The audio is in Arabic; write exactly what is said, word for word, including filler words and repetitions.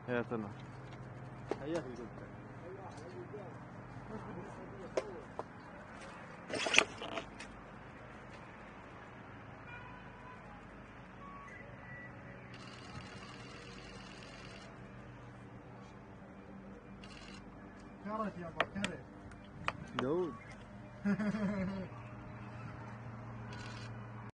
هي طلع. هيا في جدا. كرت يا ابو كرت. داود